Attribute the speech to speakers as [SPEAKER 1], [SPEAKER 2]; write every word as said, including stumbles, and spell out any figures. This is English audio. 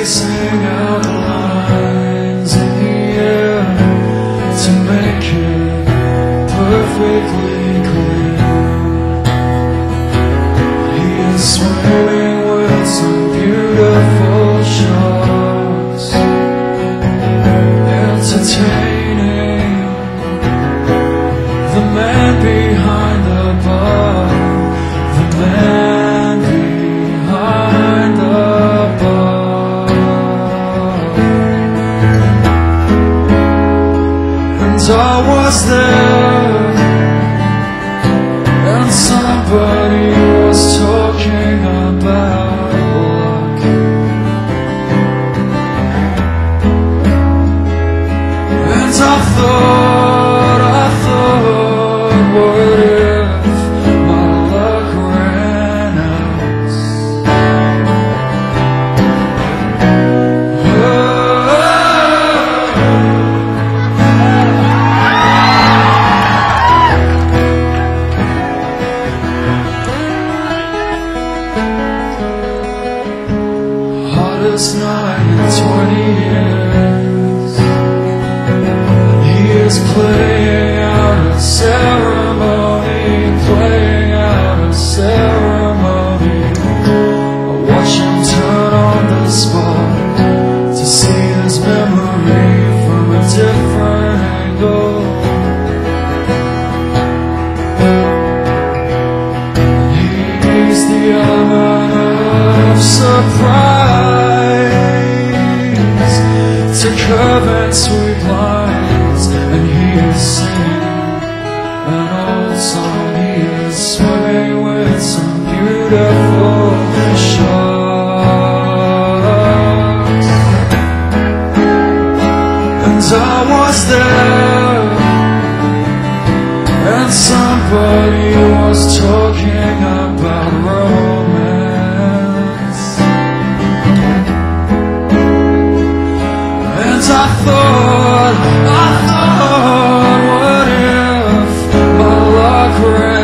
[SPEAKER 1] tracing out the lines in the air to make it perfectly clear. He is swimming with some beautiful sharks, entertaining the man behind the bar, the man behind the bar. And I was there, and somebody was talking about luck. And I thought, I thought, what if my luck ran out? Hardest night in twenty years. He is playing out a ceremony, playing out a ceremony. I watch him turn on the spot to see his memory from a different angle. He's the element of surprise to curve and sweep lines, and he is singing an old song. He is swimming with some beautiful sharks. And I was there, and somebody was talking about romance. And I thought, I thought, what if my luck ran